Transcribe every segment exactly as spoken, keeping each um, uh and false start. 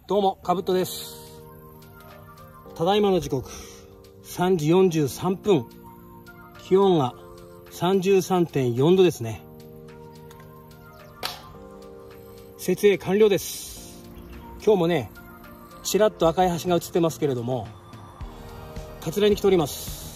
どうも、かぶとです。ただいまの時刻さんじよんじゅうさんぷん、気温が さんじゅうさんてんよんどですね。設営完了です。今日もね、ちらっと赤い橋が映ってますけれども、カツラに来ております。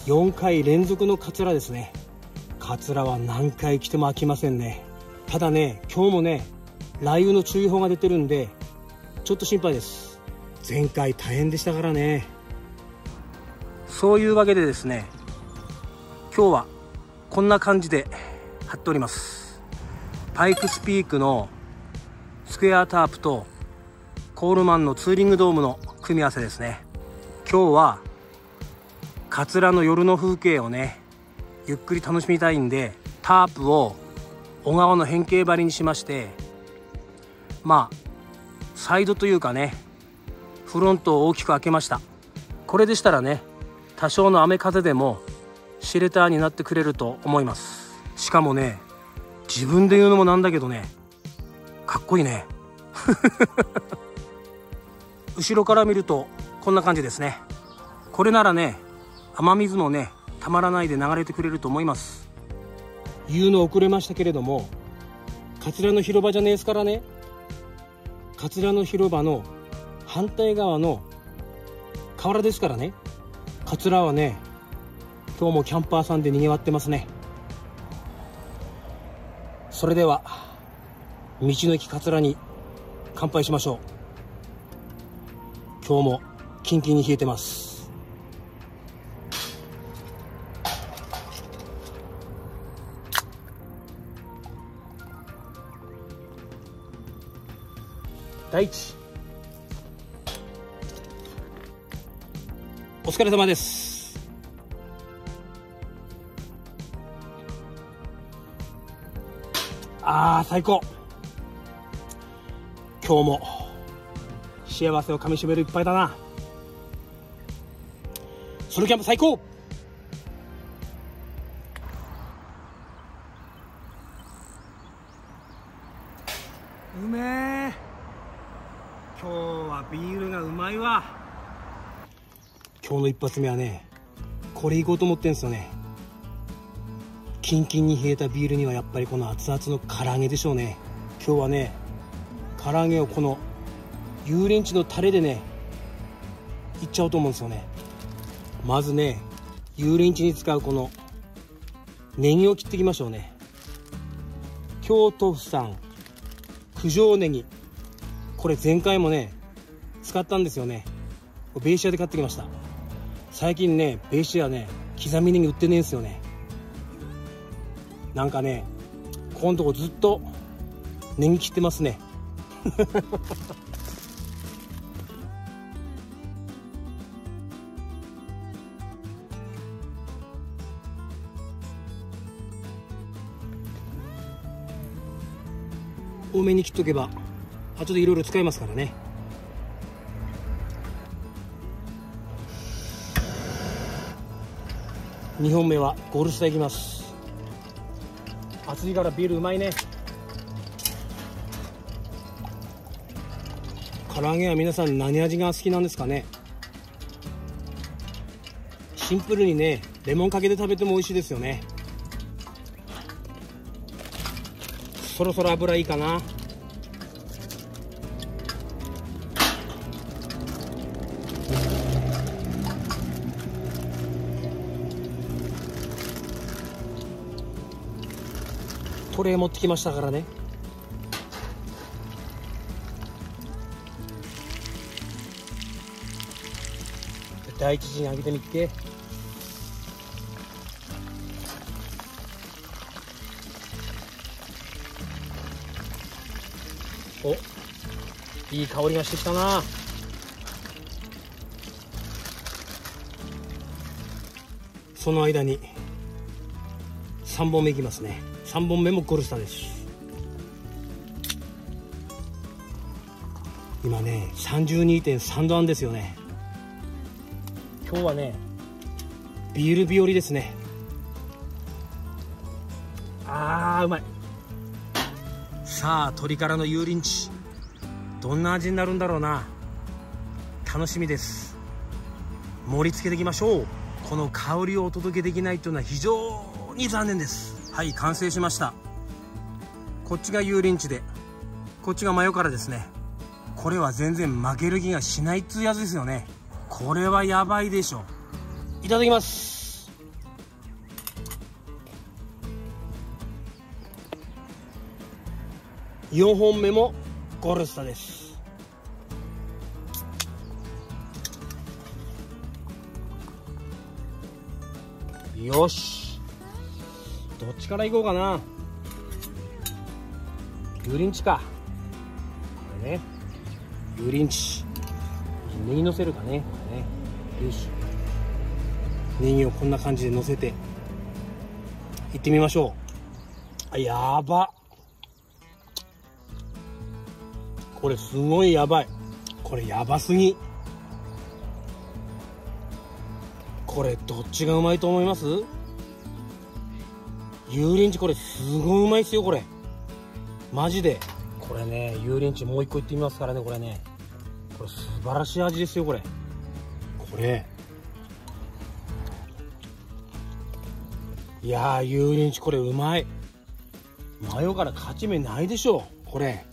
よんかい連続のカツラですね。カツラは何回来ても飽きませんね。ただね、今日もね、雷雨の注意報が出てるんでちょっと心配です。前回大変でしたからね。そういうわけでですね、今日はこんな感じで貼っております。パイクスピークのスクエアタープとコールマンのツーリングドームの組み合わせですね。今日は桂の夜の風景をね、ゆっくり楽しみたいんで、タープを小川の変形張りにしまして、まあサイドというかね、フロントを大きく開けました。これでしたらね、多少の雨風でもシェルターになってくれると思います。しかもね、自分で言うのもなんだけどね、かっこいいね後ろから見るとこんな感じですね。これならね、雨水もねたまらないで流れてくれると思います。言うの遅れましたけれども、桂の広場じゃねえですからね。桂の広場の反対側の河原ですからね。桂はね、今日もキャンパーさんで賑わってますね。それでは道の駅桂に乾杯しましょう。今日もキンキンに冷えてます。第一、お疲れ様です。あー最高。今日も幸せをかみしめる一杯だな。ソロキャンプ最高。うめえ。今日はビールがうまいわ。今日の一発目はね、これいこうと思ってんすよね。キンキンに冷えたビールにはやっぱりこの熱々の唐揚げでしょうね。今日はね、唐揚げをこの油淋鶏のタレでねいっちゃおうと思うんですよね。まずね、油淋鶏に使うこのネギを切っていきましょうね。京都府産九条ネギ、これ前回もね使ったんですよね。ベイシアで買ってきました。最近ね、ベイシアね刻みネギ売ってねえんですよね。なんかね、ここのとこずっとネギ切ってますね多めに切っとけば後でいろいろ使いますからね。にほんめはゴールスターいきます。暑いからビールうまいね。唐揚げは皆さん何味が好きなんですかね。シンプルにね、レモンかけて食べても美味しいですよね。そろそろ油いいかな。トレー持ってきましたからね。第一陣上げてみて。お、いい香りがしてきたな。その間にさんぼんめいきますね。さんぼんめもゴルスターです。今ね さんじゅうにてんさんどあんですよね。今日はねビール日和ですね。あーうまい。さあ鶏からの油淋鶏どんな味になるんだろうな。 楽しみです。盛り付けていきましょう。この香りをお届けできないというのは非常に残念です。はい、完成しました。こっちが油淋鶏で、こっちがマヨ辛ですね。これは全然負ける気がしないっつうやつですよね。これはやばいでしょ。いただきます。よんほんめもゴルスタです。よし、どっちからいこうかな。油淋鶏か。これね、油淋鶏。ネギのせるかね、これね。よし、ネギをこんな感じでのせていってみましょう。あ、やば、これすごいやばい。これやばすぎ。これどっちがうまいと思います？油淋鶏これすごいうまいっすよ。これマジで。これね、油淋鶏もう一個いってみますからね。これね、これ素晴らしい味ですよ。これこれいやー、油淋鶏これうまい。マヨから勝ち目ないでしょこれ。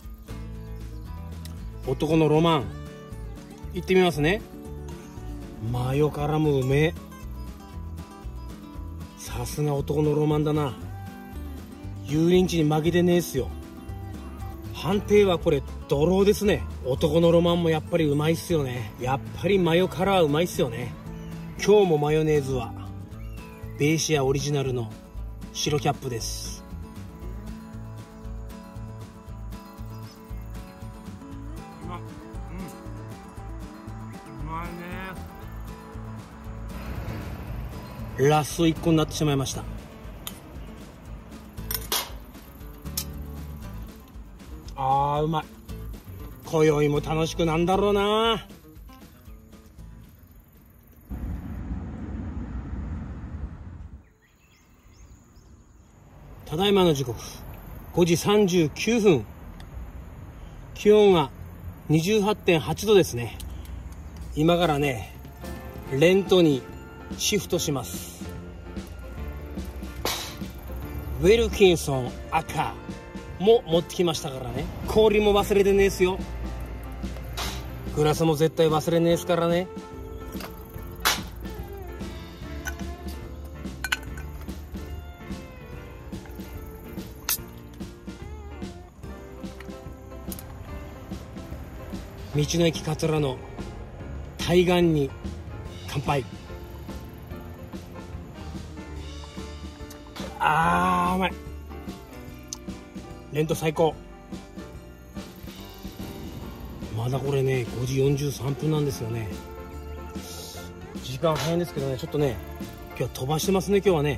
男のロマンいってみますね。マヨからもうめえ。さすが男のロマンだな。油淋鶏に負けてねえっすよ。判定はこれドローですね。男のロマンもやっぱりうまいっすよね。やっぱりマヨからはうまいっすよね。今日もマヨネーズはベイシアオリジナルの白キャップです。うま、うん、うまいね。ラストいっこになってしまいました。あー、うまい。今宵も楽しくなんだろうな。ただいまの時刻ごじさんじゅうきゅうふん。気温は にじゅうはちてんはちどですね。今からね、レントにシフトします。ウェルキンソン赤も持ってきましたからね。氷も忘れてねえっすよ。グラスも絶対忘れねえっすからね。道の駅桂の対岸に乾杯。あー、うまい。レント最高。まだこれね、ごじよんじゅうさんぷんなんですよね。時間早いんですけどね、ちょっとね、今日は飛ばしてますね。今日はね、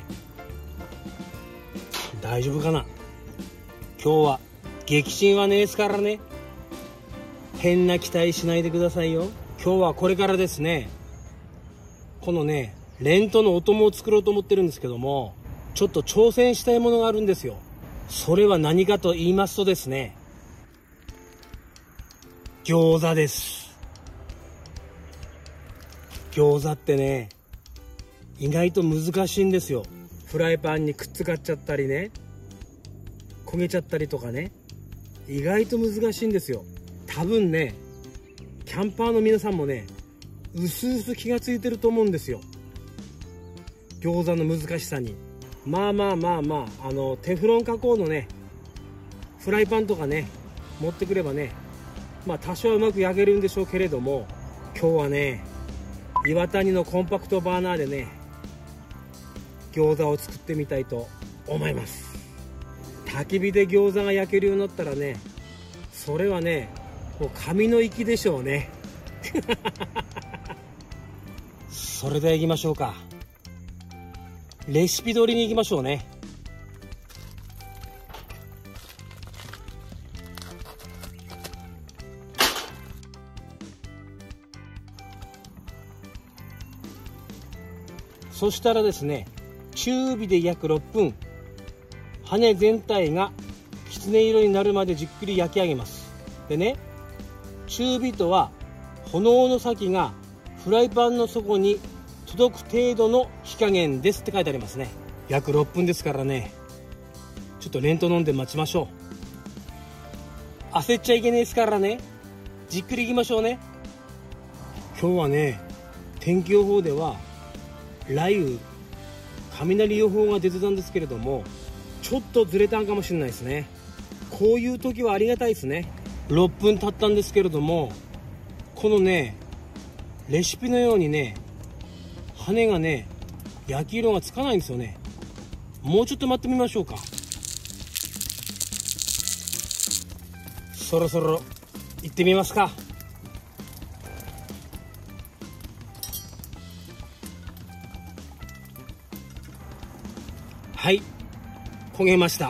大丈夫かな。今日は激震はねえですからね。変な期待しないでくださいよ。今日はこれからですね、このね、レントのお供を作ろうと思ってるんですけども、ちょっと挑戦したいものがあるんですよ。それは何かと言いますとですね、餃子です。餃子ってね、意外と難しいんですよ。フライパンにくっつかっちゃったりね、焦げちゃったりとかね、意外と難しいんですよ。多分ね、キャンパーの皆さんもね、うすうす気がついてると思うんですよ、餃子の難しさに。まあまあまあまあ、あのテフロン加工のねフライパンとかね持ってくればね、まあ多少はうまく焼けるんでしょうけれども、今日はね、岩谷のコンパクトバーナーでね、餃子を作ってみたいと思います。焚き火で餃子が焼けるようになったらね、それはね、もう神の域でしょうね。それでは行きましょうか。レシピ通りに行きましょうね。そしたらですね、中火で約ろっぷん、羽全体がきつね色になるまでじっくり焼き上げます。でね、中火とは炎の先がフライパンの底に届く程度の火加減ですって書いてありますね。約ろっぷんですからね、ちょっとレント飲んで待ちましょう。焦っちゃいけないですからね、じっくりいきましょうね。今日はね、天気予報では雷雨、雷予報が出てたんですけれども、ちょっとずれたんかもしれないですね。こういう時はありがたいですね。ろっぷん経ったんですけれども、このねレシピのようにね羽がね焼き色がつかないんですよね。もうちょっと待ってみましょうか。そろそろ行ってみますか。はい、焦げました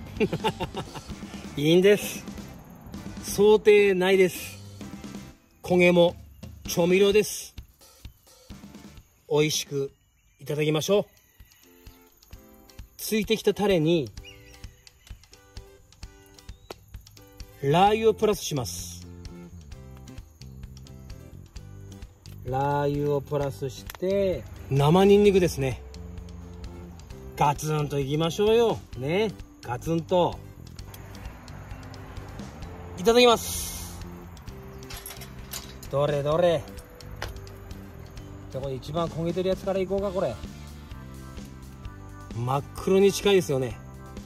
いいんです、想定内です。焦げも調味料です。美味しくいただきましょう。ついてきたタレにラー油をプラスします。ラー油をプラスして生ニンニクですね。ガツンといきましょうよね。ガツンといただきます。どれどれ、じゃあこれ一番焦げてるやつからいこうか。これ真っ黒に近いですよね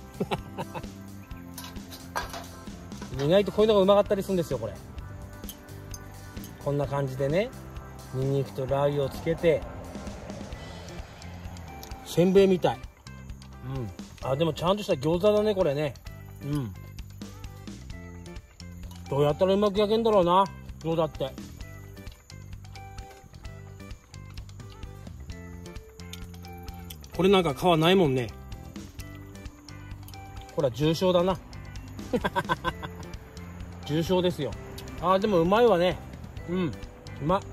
意外とこういうのがうまかったりするんですよ。これこんな感じでね、ニンニクとラー油をつけて、せんべいみたい。うん、あ、でもちゃんとした餃子だねこれね。うん、どうやったらうまく焼けんだろうな餃子って。これなんか皮ないもんね。これは重症だな重症ですよ。あーでもうまいわね。うん、うまっ。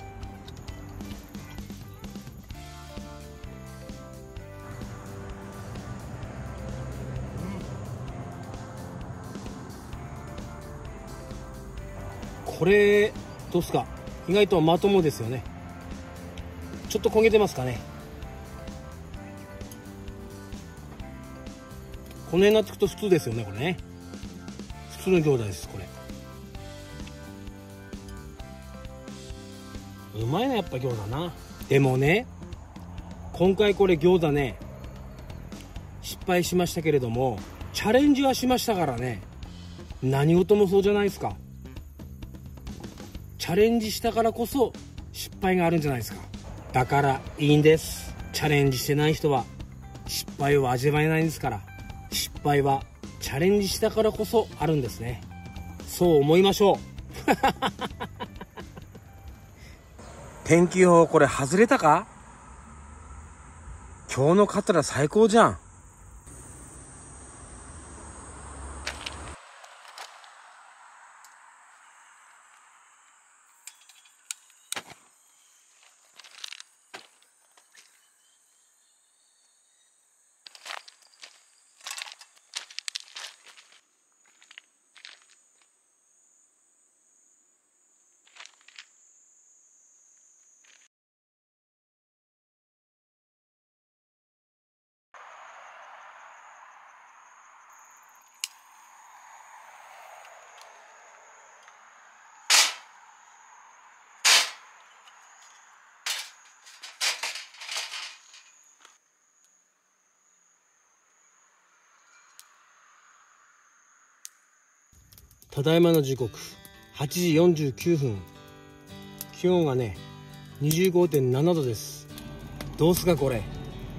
これどうすか、意外とまともですよね。ちょっと焦げてますかね。この辺になってくと普通ですよね。これね普通の餃子です。これうまいなやっぱ餃子な。でもね、今回これ餃子ね失敗しましたけれども、チャレンジはしましたからね。何事もそうじゃないですか。チャレンジしたからこそ失敗があるんじゃないですか。だからいいんです。チャレンジしてない人は失敗を味わえないんですから。失敗はチャレンジしたからこそあるんですね。そう思いましょう天気予報これ外れたか。今日のカツラ最高じゃん。ただいまの時刻はちじよんじゅうきゅうふん、気温はね にじゅうごてんななどです。どうすかこれ。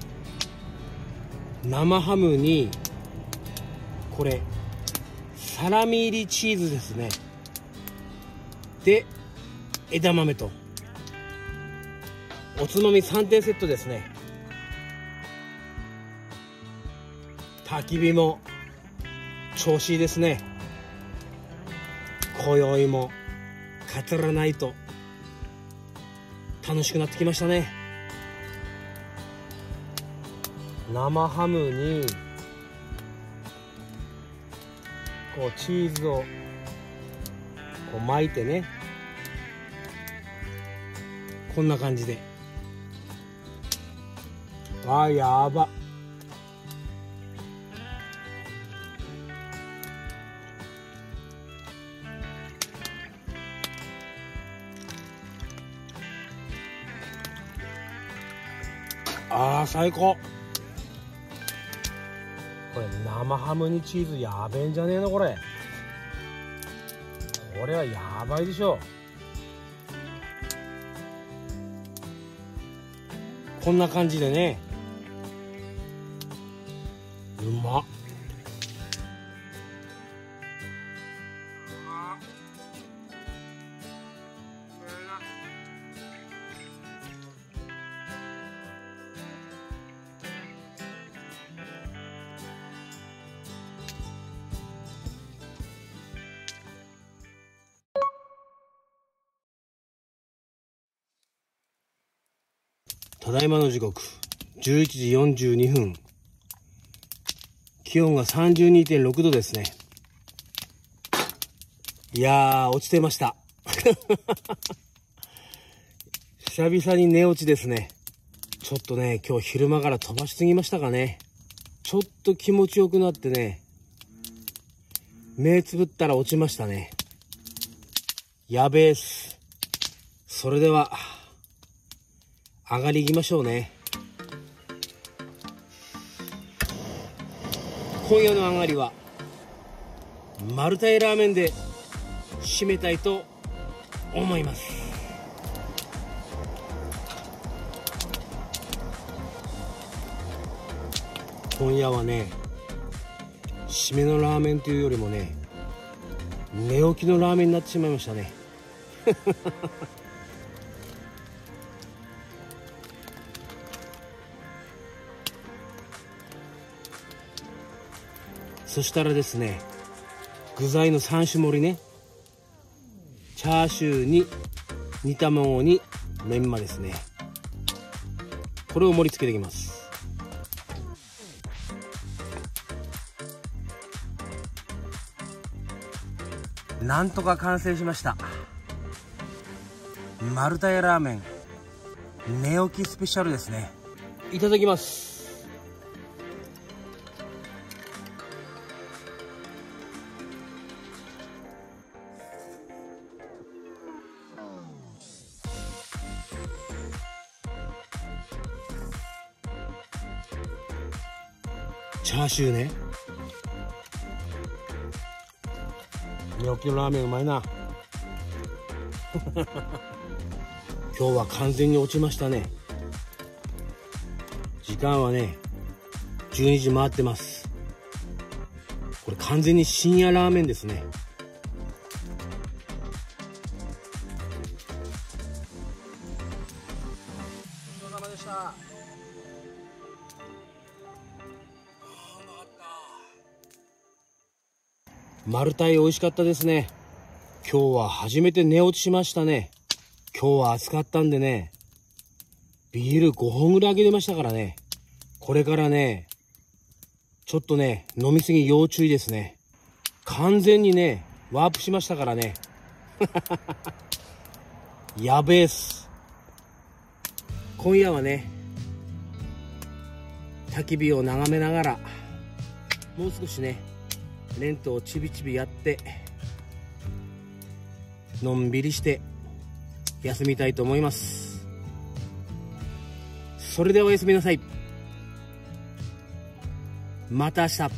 生ハムにこれサラミ入りチーズですね。で枝豆とおつまみさんてんセットですね。焚き火も調子いいですね。今宵も語らないと楽しくなってきましたね。生ハムにこうチーズをこう巻いてね、 こんな感じで。あーやば。あー最高。これ生ハムにチーズやべえんじゃねえのこれ。これはやばいでしょ。こんな感じでね、うまっ。ただいまの時刻じゅういちじよんじゅうにふん、気温が さんじゅうにてんろくどですね。いやー落ちてました久々に寝落ちですね。ちょっとね今日昼間から飛ばしすぎましたかね。ちょっと気持ちよくなってね、目つぶったら落ちましたね。やべえっす。それでは上がり行きましょうね。今夜の上がりはマルタイラーメンで締めたいと思います。今夜はね、締めのラーメンというよりもね、寝起きのラーメンになってしまいましたねそしたらですね、具材のさん種盛りね、チャーシューに煮卵にメンマですね、これを盛り付けていきます。なんとか完成しました。マルタイラーメン寝起きスペシャルですね。いただきます。チャーシューね、寝起きのラーメンうまいな今日は完全に落ちましたね。時間はねじゅうにじ回ってます。これ完全に深夜ラーメンですね。ごちそうさまでした。マルタイ美味しかったですね。今日は初めて寝落ちしましたね。今日は暑かったんでね、ビールごほんぐらいあげてましたからね。これからね、ちょっとね、飲みすぎ要注意ですね。完全にね、ワープしましたからね。やべえっす。今夜はね、焚き火を眺めながら、もう少しね、レントをちびちびやってのんびりして休みたいと思います。それではおやすみなさい。また明日。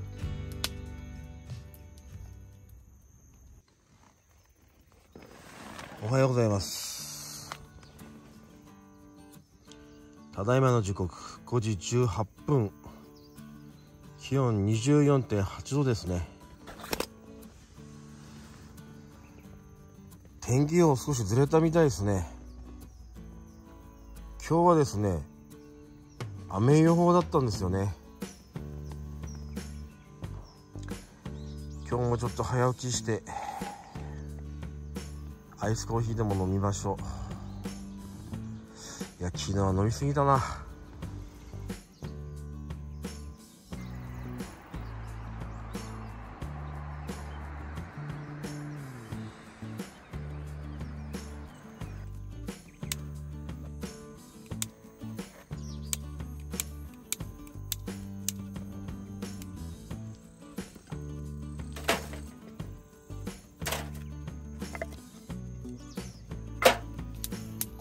おはようございます。ただいまの時刻ごじじゅうはっぷん、気温 にじゅうよんてんはちどですね。天気予報少しずれたみたいですね。今日はですね、雨予報だったんですよね。今日もちょっと早起きしてアイスコーヒーでも飲みましょう。いや、昨日は飲みすぎたな。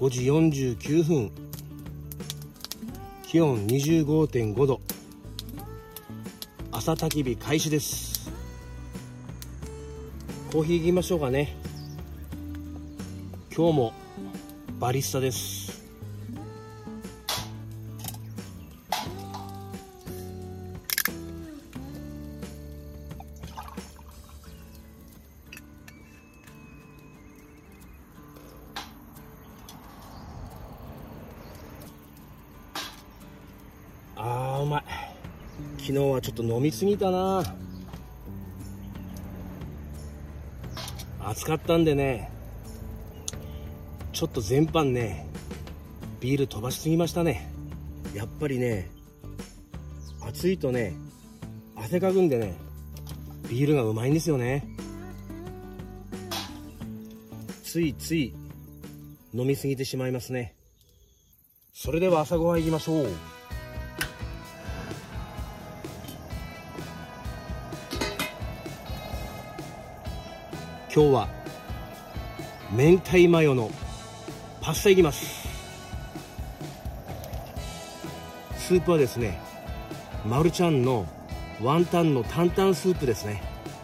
ごじよんじゅうきゅうふん、気温 にじゅうごてんごど、朝焚き火開始です。コーヒー行きましょうかね。今日もバリスタです。あーうまい。昨日はちょっと飲みすぎたな。暑かったんでね、ちょっと全般ねビール飛ばしすぎましたね。やっぱりね、暑いとね汗かくんでね、ビールがうまいんですよね。ついつい飲みすぎてしまいますね。それでは朝ごはん行きましょう。今日は明太マヨのパスタいきます。スープはですね、マルちゃんのワンタンの担々スープですね。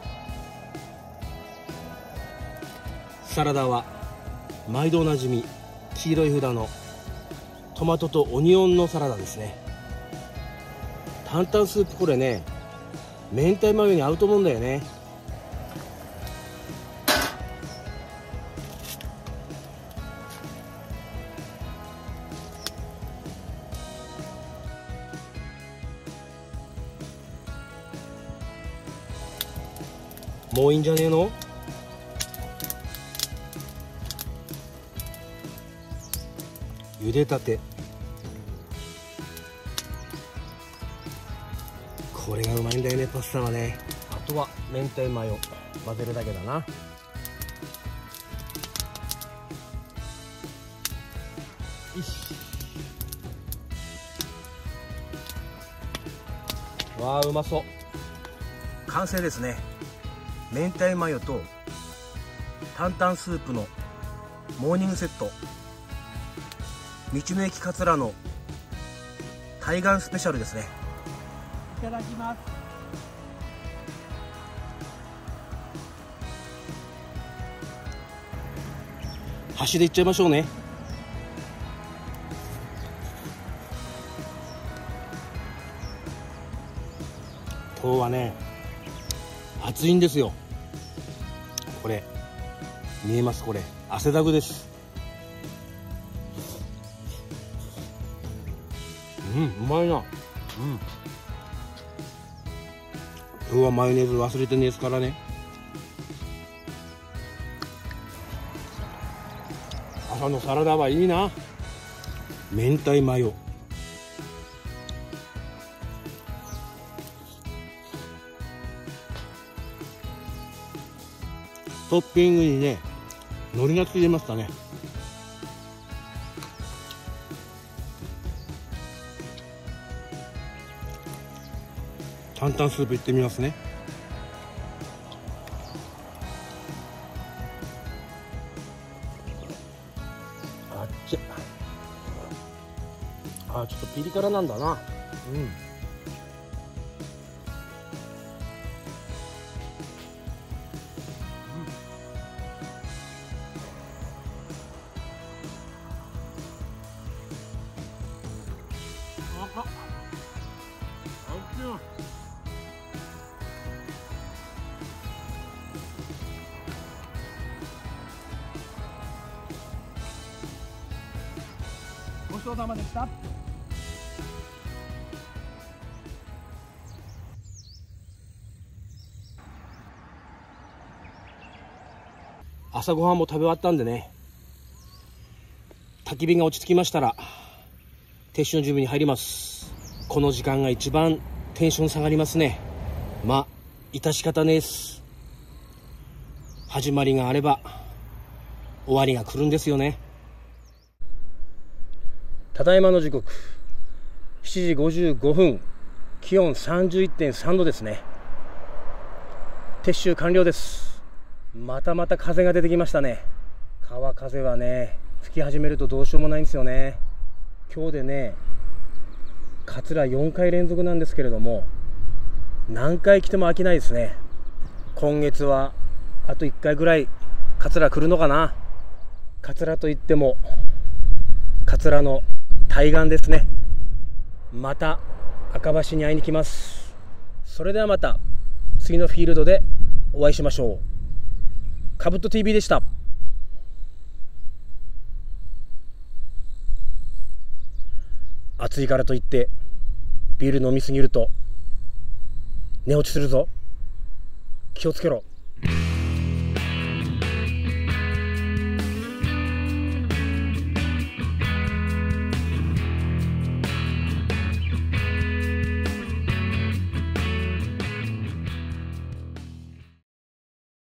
サラダは毎度おなじみ黄色い札のトマトとオニオンのサラダですね。担々スープ、これね明太マヨに合うと思うんだよね。もういいんじゃねえの。茹でたて、これがうまいんだよね、パスタはね。あとは明太マヨ混ぜるだけだな。よし。わあうまそう。完成ですね。明太マヨと担々スープのモーニングセット、道の駅桂の対岸スペシャルですね。 いただきます。 箸でいっちゃいましょうね。今日はね暑いんですよ。これ見えます？これ汗だくです。うん、うまいな。うん、今日はマヨネーズ忘れてねえですからね。朝のサラダはいいな。明太マヨ、トッピングにね海苔がついてましたね。担々スープいってみますね。あっちゃ、あ、ちょっとピリ辛なんだな。うん、あっ、あっちゃ。 ごちそうさまでした。 朝ごはんも食べ終わったんでね、焚き火が落ち着きましたら撤収の準備に入ります。この時間が一番テンション下がりますね。まあ致し方ねえっす。始まりがあれば終わりが来るんですよね。ただいまの時刻しちじごじゅうごふん、気温 さんじゅういってんさんどですね。撤収完了です。またまた風が出てきましたね。川風はね吹き始めるとどうしようもないんですよね。今日でね桂よんかい連続なんですけれども、何回来ても飽きないですね。今月はあといっかいぐらい桂来るのかな。桂といっても桂の対岸ですね。また赤橋に会いに来ます。それではまた次のフィールドでお会いしましょう。かぶっと ティーブイ でした。暑いからといってビール飲みすぎると寝落ちするぞ。気をつけろ。